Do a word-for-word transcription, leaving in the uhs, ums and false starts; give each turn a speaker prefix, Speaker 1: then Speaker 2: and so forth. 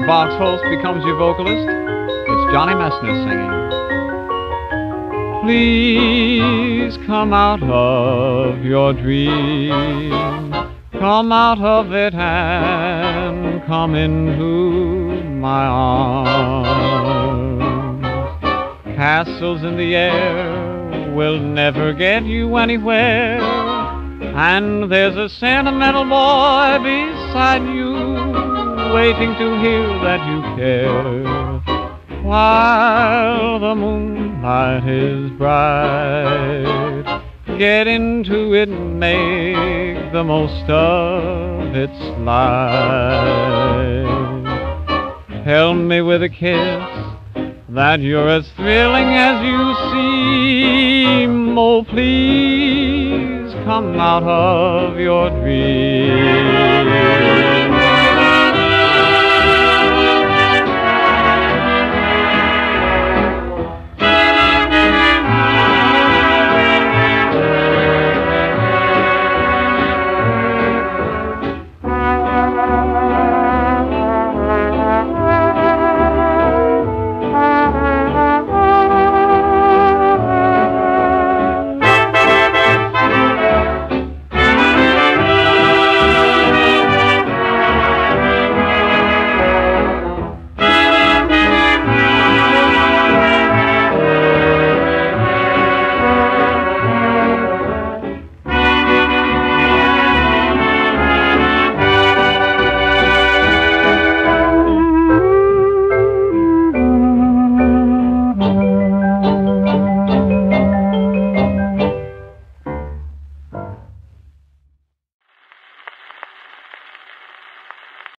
Speaker 1: box host becomes your vocalist, it's Johnny Messner singing. Please come out of your dream, come out of it and come into my arms. Castles in the air will never get you anywhere, and there's a sentimental boy beside you, waiting to hear that you care. While the moonlight is bright, get into it and make the most of its light. Tell me with a kiss that you're as thrilling as you seem. Oh, please come out of your dream.